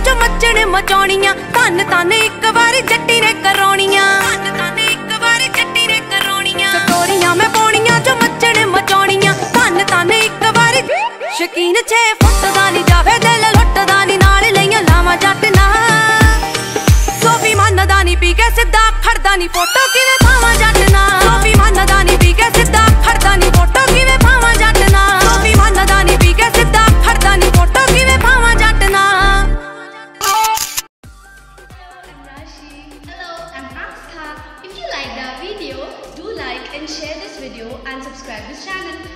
चो मचण मचाउणियां धन धन एक वारी जट्टी ने कराउणियां धन धन एक वारी जट्टी ने कराउणियां स्टोरियां मैं पाउणियां चो मचण मचाउणियां धन धन एक वारी शकीन 6 फुट दा नी जावे दिल लुटदा नी नाल लईयां लावां जट ना सोफी मनदा नी पी के सिद्धा खड़दा नी फोटो किवें पावां जट ना सोफी मनदा नी पी के सिद्धा खड़दा नी फोटो किवें पावां जट ना सोफी मनदा नी पी के सिद्धा खड़दा नी फोटो किवें पावां जट ना If you like the video, do like and share this video and subscribe this channel.